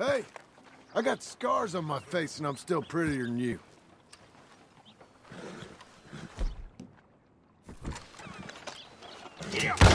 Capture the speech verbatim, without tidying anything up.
Hey, I got scars on my face and I'm still prettier than you. Yeah.